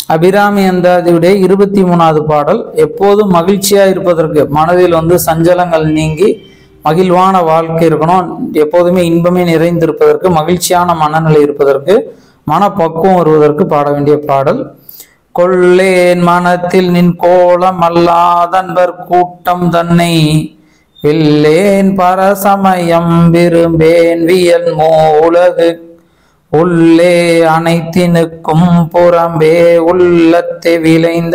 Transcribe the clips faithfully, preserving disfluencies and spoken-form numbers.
அபிராமி அந்தாதியுடைய இருபத்தி மூணாவது பாடல். எப்போதும் மகிழ்ச்சியா இருப்பதற்கு, மனதில் வந்து சஞ்சலங்கள் நீங்கி மகிழ்வான வாழ்க்கை இருக்கணும், எப்போதுமே இன்பமே நிறைந்திருப்பதற்கு, மகிழ்ச்சியான மனநிலை இருப்பதற்கு, மனப்பக்குவம் வருவதற்கு பாட வேண்டிய பாடல். கொள்ளேன் மனத்தில் நின் கோலம் அல்லாதன்பர் கூட்டம் தன்னை, வில்லேன் பரசமயம் விரும்பேன் வியல் மூலகு, உள்ளே அனைத்தினுக்கும் புறம்பே உள்ளத்தை விளைந்த,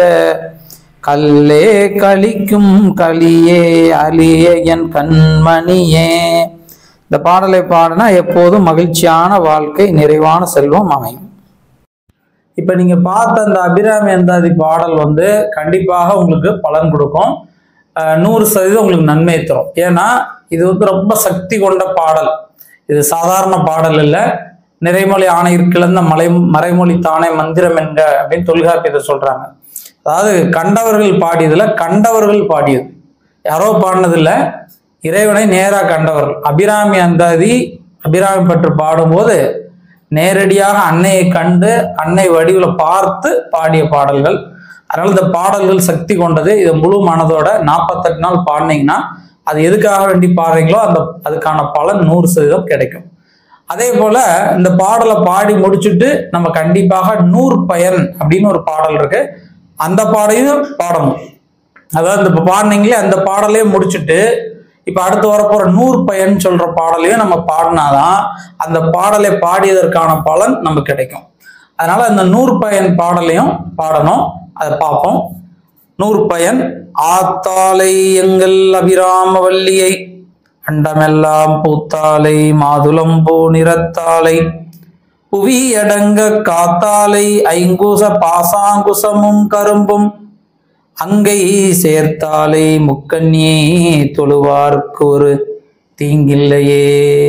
கல்லே கலிக்கும் கலியே அலிய என் கண்மணியே. இந்த பாடலை பாடினா எப்போதும் மகிழ்ச்சியான வாழ்க்கை, நிறைவான செல்வம் அமையும். இப்ப நீங்க பார்த்த அந்த அபிராமி அந்தாதி பாடல் வந்து கண்டிப்பாக உங்களுக்கு பலன் கொடுக்கும். நூறு சதவீதம் உங்களுக்கு நன்மை தரும். ஏன்னா இது வந்து ரொம்ப சக்தி கொண்ட பாடல். இது சாதாரண பாடல் இல்லை. நிறைமொழி ஆணையிற் கிளந்த மலை மறைமொழி தானே மந்திரம் என்க அப்படின்னு தொல்காப்பியர் சொல்றாங்க. அதாவது கண்டவர்கள் பாடியதுல கண்டவர்கள் பாடியது, யாரோ பாடினது இல்லை, இறைவனை நேரா கண்டவர்கள். அபிராமி அந்தாதி அபிராமி பற்று பாடும்போது நேரடியாக அன்னையை கண்டு அன்னை வடிவுல பார்த்து பாடிய பாடல்கள். அதனால இந்த பாடல்கள் சக்தி கொண்டது. இதை முழு மனதோட நாற்பத்தெட்டு நாள் பாடினீங்கன்னா அது எதுக்காக வேண்டி பாடுறீங்களோ அந்த அதுக்கான பலன் நூறு சதவீதம் கிடைக்கும். அதே போல இந்த பாடலை பாடி முடிச்சுட்டு நம்ம கண்டிப்பாக நூறு பயன் அப்படின்னு ஒரு பாடல் இருக்கு, அந்த பாடையும் பாடணும். அதாவது இப்ப பாடினீங்களே அந்த பாடலையும் முடிச்சுட்டு இப்ப அடுத்து வரப்போற நூறு பயன் சொல்ற பாடலையும் நம்ம பாடினாதான் அந்த பாடலை பாடியதற்கான பலன் நமக்கு கிடைக்கும். அதனால இந்த நூறு பயன் பாடலையும் பாடணும். அதை பார்ப்போம். நூறு பயன். ஆத்தாலை எங்கள் அபிராம வல்லியை, அண்டமெல்லாம் பூத்தாலை மாதுளம்பூ நிறத்தாலை, புவி அடங்க காத்தாலை ஐங்குச பாசாங்குசமும் கரும்பும், அங்கை சேர்த்தாலை முக்கண்ணியே தொழுவார்க்கு ஒரு தீங்கில்லையே.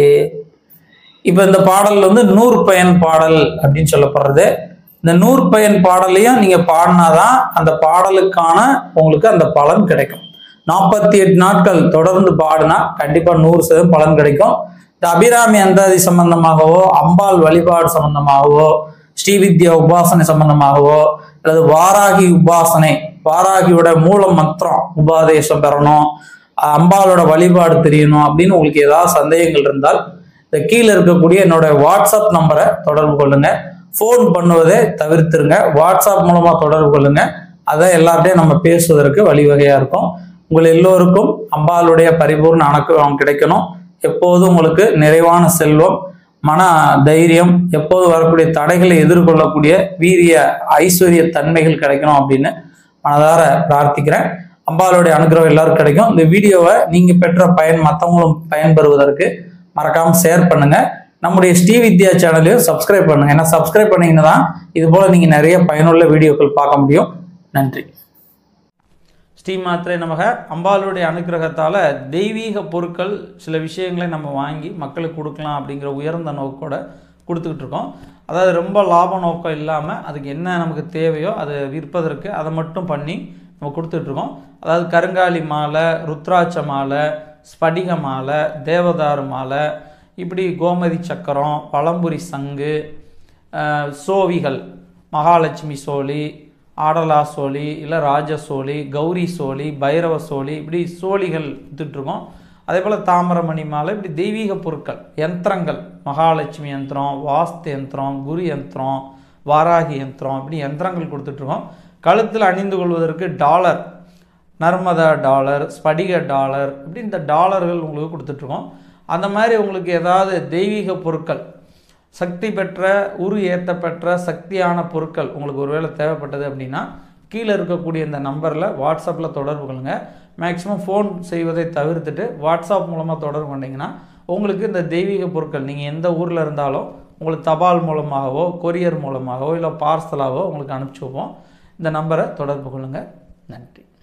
இப்ப இந்த பாடல் வந்து நூறு பயன் பாடல் அப்படின்னு சொல்லப்படுறது. இந்த நூறு பயன் பாடலையும் நீங்க பாடினாதான் அந்த பாடலுக்கான உங்களுக்கு அந்த பலன் கிடைக்கும். நாற்பத்தி எட்டு நாட்கள் தொடர்ந்து பாடினா கண்டிப்பா நூறு சதவீதம் பலன் கிடைக்கும். இந்த அபிராமி அந்தாதி சம்பந்தமாகவோ, அம்பாள் வழிபாடு சம்பந்தமாகவோ, ஸ்ரீவித்யா உபாசனை சம்பந்தமாகவோ, அல்லது வாராகி உபாசனை, வாராகியோட மூல மந்திரம் உபாதேசம் பெறணும், அம்பாளோட வழிபாடு தெரியணும் அப்படின்னு உங்களுக்கு ஏதாவது சந்தேகங்கள் இருந்தால் இந்த கீழே இருக்கக்கூடிய என்னோட வாட்ஸ்அப் நம்பரை தொடர்பு கொள்ளுங்க. ஃபோன் பண்ணுவதை தவிர்த்துருங்க. வாட்ஸ்அப் மூலமா தொடர்பு கொள்ளுங்க. அதை எல்லார்ட்டையும் நம்ம பேசுவதற்கு வழிவகையா இருக்கும். உங்கள் எல்லோருக்கும் அம்பாளுடைய பரிபூர்ண அனுகிரகம் கிடைக்கணும். எப்போதும் உங்களுக்கு நிறைவான செல்வம், மன தைரியம், எப்போது வரக்கூடிய தடைகளை எதிர்கொள்ளக்கூடிய வீரிய ஐஸ்வர்ய தன்மைகள் கிடைக்கணும் அப்படின்னு மனதார பிரார்த்திக்கிறேன். அம்பாளுடைய அனுகிரகம் எல்லாருக்கும் கிடைக்கும். இந்த வீடியோவை நீங்க பெற்ற பயன் மற்றவங்களும் பயன்பெறுவதற்கு மறக்காம ஷேர் பண்ணுங்க. நம்முடைய ஸ்ரீவித்யா சேனலையும் சப்ஸ்கிரைப் பண்ணுங்க. ஏன்னா சப்ஸ்கிரைப் பண்ணீங்கன்னா தான் இது போல நீங்க நிறைய பயனுள்ள வீடியோக்கள் பார்க்க முடியும். நன்றி. ஸ்ரீமாத்திரை நமக. அம்பாளுடைய அனுகிரகத்தால் தெய்வீக பொருட்கள் சில விஷயங்களை நம்ம வாங்கி மக்களுக்கு கொடுக்கலாம் அப்படிங்கிற உயர்ந்த நோக்கோட கொடுத்துக்கிட்டு இருக்கோம். அதாவது ரொம்ப லாப நோக்கம் இல்லாமல் அதுக்கு என்ன நமக்கு தேவையோ அதை விற்பதற்கு அதை மட்டும் பண்ணி நம்ம கொடுத்துட்ருக்கோம். அதாவது கருங்காலி மாலை, ருத்ராட்ச மாலை, ஸ்படிக மாலை, தேவதாரு மாலை, இப்படி கோமதி சக்கரம், பழம்புரி சங்கு, சோவிகள், மகாலட்சுமி சோழி, ஆடலா சோழி, இல்லை ராஜ சோழி, கௌரி சோழி, பைரவ சோழி, இப்படி சோழிகள் வித்துட்ருக்கோம். அதே போல் தாமிரமணி மாலை, இப்படி தெய்வீக பொருட்கள், யந்திரங்கள், மகாலட்சுமி யந்திரம், வாஸ்து யந்திரம், குரு யந்திரம், வாராகி யந்திரம், இப்படி யந்திரங்கள் கொடுத்துட்ருக்கோம். கழுத்தில் அணிந்து கொள்வதற்கு டாலர், நர்மதா டாலர், ஸ்படிக டாலர், இப்படி இந்த டாலர்கள் உங்களுக்கு கொடுத்துட்ருக்கோம். அந்த மாதிரி உங்களுக்கு ஏதாவது தெய்வீக பொருட்கள், சக்தி பெற்ற உரு ஏற்ற பெற்ற சக்தியான பொருட்கள் உங்களுக்கு ஒருவேளை தேவைப்பட்டது அப்படின்னா கீழே இருக்கக்கூடிய இந்த நம்பரில் வாட்ஸ்அப்பில் தொடர்பு கொள்ளுங்கள். மேக்ஸிமம் ஃபோன் செய்வதை தவிர்த்துட்டு வாட்ஸ்அப் மூலமாக தொடர்பு கொண்டீங்கன்னா உங்களுக்கு இந்த தெய்வீக பொருட்கள் நீங்கள் எந்த ஊரில் இருந்தாலும் உங்களுக்கு தபால் மூலமாகவோ, கொரியர் மூலமாகவோ, இல்லை பார்சலாகவோ உங்களுக்கு அனுப்பிச்சி வைப்போம். இந்த நம்பரை தொடர்பு கொள்ளுங்கள். நன்றி.